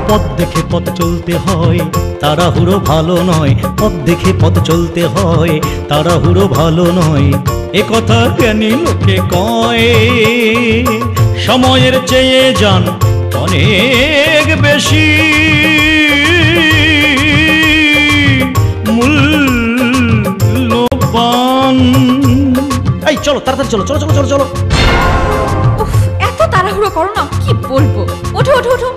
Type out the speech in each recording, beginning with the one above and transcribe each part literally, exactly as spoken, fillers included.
পথ দেখে পথ চলতে হয়, তাড়াহুড়ো ভালো নয়। পথ দেখে পথ চলতে হয়, তাড়াহুড়ো ভালো নয়। এ কথা জ্ঞানী লোকে কয়, সময়ের চেয়ে যান অনেক বেশি মূল্যবান। এই চলো তাড়াতাড়ি চলো চলো চলো চলো চলো। উফ, এত তাড়াহুড়ো করো না, কি বলবো। ওঠো ওঠো ওঠো।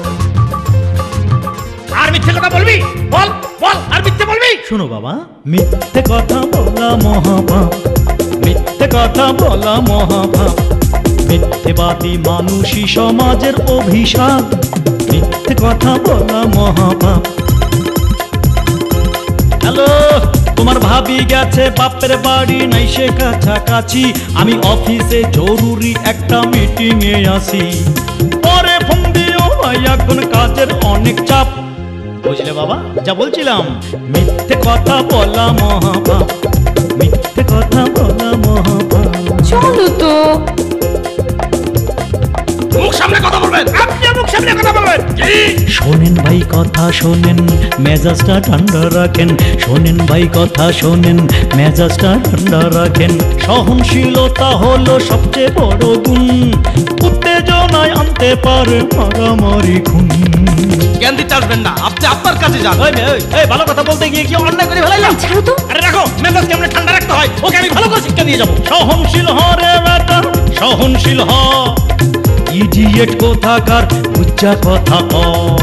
আর মিথ্যে কথা বলবি? বল বল, আর মিথ্যে বলবি? শোনো বাবা, মিথ্যে কথা বলা মহাপাপ, মিথ্যে কথা বলা মহাপাপ। মিথ্যেবাদী মানুষই সমাজের অভিশাপ, মিথ্যে কথা বলা মহাপাপ। হ্যালো, তোমার ভাবি গেছে বাপের বাড়ি, নাই সে কাছাকাছি। আমি অফিসে জরুরি একটা মিটিং এ আসি, পরে ফোন দিও ভাই, এখন কাজের অনেক চাপ। বুঝলে বাবা, যা বলছিলাম, মিথ্যে কথা বলা মহাপাপ, মিথ্যে কথা বলা মহাপাপ। চলো তো। মুখ সামনে কথা বলবেন, আপনি মুখ সামনে কথা বলবেন। কি শোনেন ভাই কথা শোনেন, মেজাজটা ঠান্ডা রাখেন। শোনেন ভাই কথা শোনেন, মেজাজটা ঠান্ডা রাখেন। সহনশীলতা হলো সবচেয়ে বড় গুণ, উত্তেজনায় আনতে পারে মারামারি খুন। জ্ঞান দিতে আসবেন না, আপনি আপনার কাছে যান। ওই মেয়ে, ওই, এই ভালো কথা বলতে গিয়ে কি অন্যায় করে ফেলাইলাম? ছাড়ো তো। আরে রাখো, মেজাজ কেমনে ঠান্ডা রাখতে হয় ওকে আমি ভালো করে শিক্ষা দিয়ে যাবো। সহনশীল হ রে বেটা, সহনশীল হ। ইডিয়েট কোথাকার, বুঝা কথা ক।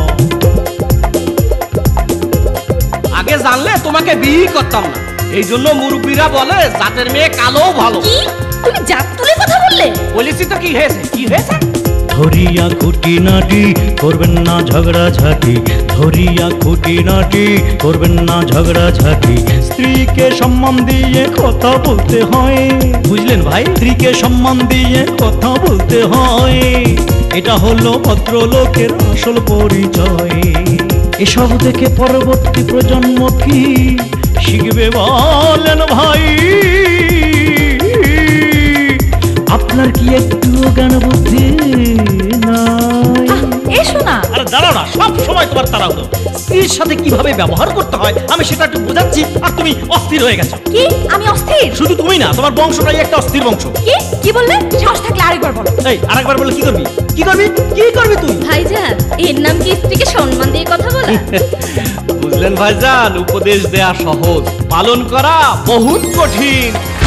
আগে জানলে তোমাকে বিয়ে করতাম না, এই জন্য মুরব্বীরা বলে জাতের মেয়ে কালো ভালো। কি তুমি জাত তুলে কথা বললে? বলেছি তো, কি হয়েছে কি হয়েছে? ধরিয়া খুঁটি নাটি করবেন না ঝগড়া ঝাঁটি, ধরিয়া খুঁটি নাটি করবেন না ঝগড়া ঝাঁটি। স্ত্রীকে সম্মান দিয়ে কথা বলতে হয়, বুঝলেন ভাই, স্ত্রীকে সম্মান দিয়ে কথা বলতে হয়। এটা হলো ভদ্রলোকের আসল পরিচয়। এসব দেখে পরবর্তী প্রজন্ম কি শিখবে বলেন ভাই? আপনার কি একটু জ্ঞান বুদ্ধি নাই? এসো না। আরে দাঁড়াও না, সব সময় তোমার তাড়াহুড়ো। স্ত্রীর সাথে কিভাবে ব্যবহার করতে হয় আমি সেটা একটু বোঝাচ্ছি, আর তুমি অস্থির হয়ে গেছো। কি আমি অস্থির? শুধু তুমি না, তোমার বংশটাই একটা অস্থির বংশ। কি কি বললে? সাহস থাকলে আরেকবার বলো। এই আরেকবার বলে কি করবি? কি করবি? কি করবি তুই? ভাইজান, এর নাম কি স্ত্রীকে সম্মান দিয়ে কথা বলা? বুঝলেন ভাইজান, উপদেশ দেয়া সহজ, পালন করা বহুত কঠিন।